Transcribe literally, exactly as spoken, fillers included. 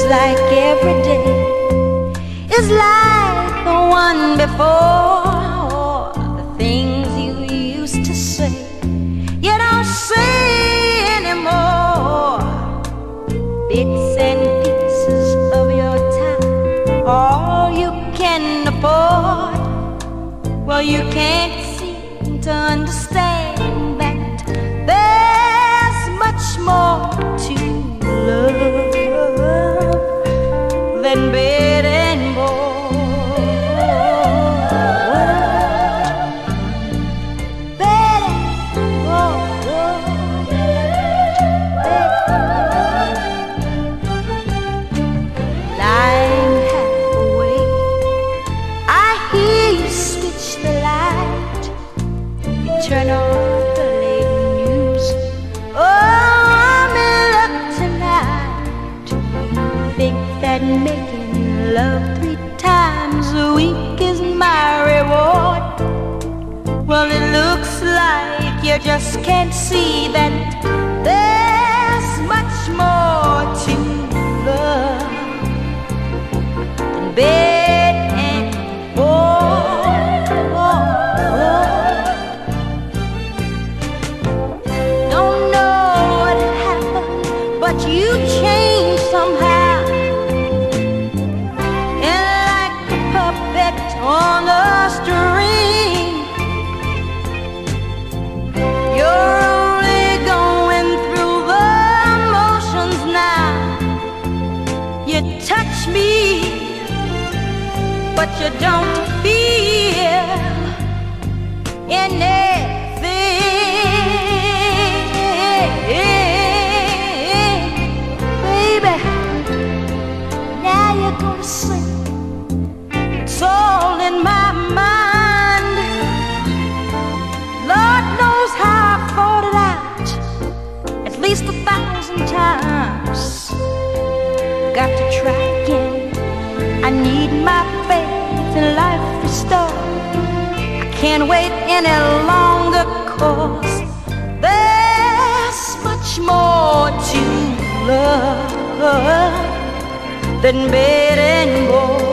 like every day is like the one before. The things you used to say, you don't say anymore. Bits and pieces of your time, all you can afford. Well, you can't seem to understand that there's much more to love than bed and board. Bed and board. Lying half awake, I hear you switch the light. You turn on the late news. Oh, I'm in luck tonight. Think that making love three times a week is my reward. Well, it looks like you just can't see that there's much more to love than bed and board. Don't know what happened, but you changed somehow. And like a puppet on a string, you're only going through the motions now. You touch me, but you don't feel anything. Baby, now you're gonna sleep. It's all in my mind. Lord knows how I thought it out at least a thousand times. Got to try again. I need my faith in life restored. I can't wait any longer, 'cause there's much more to love than bed and board.